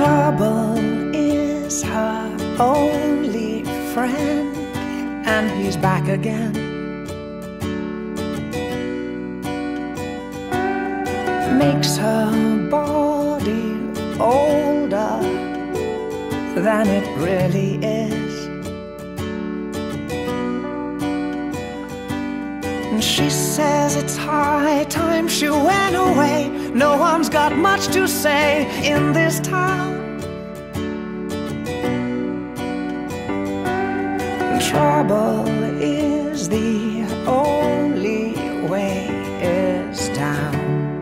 Trouble is her only friend, and he's back again. Makes her body older than it really is. And she says it's high time she went away. No one's got much to say in this town. Trouble is the only way is down,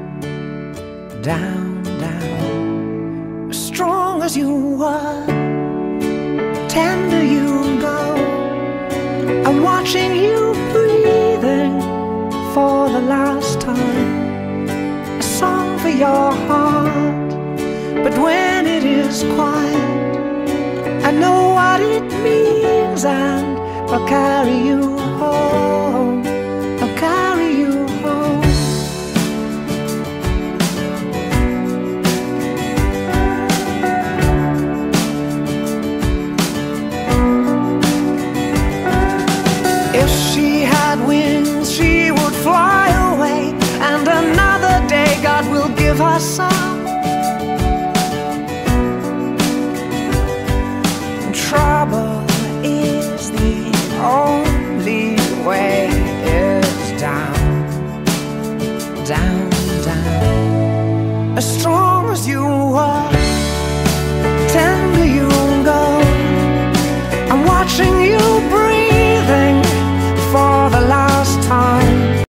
down, down. As strong as you were, tender you go. I'm watching you breathing for the last time. A song for your heart, but when it is quiet, I know what it means, and I'll carry you home. I'll carry you home. If she had wings, she would fly away, and another day God will give her some. Trouble is the only way is down, down, down. As strong as you are, tender you go. I'm watching you breathe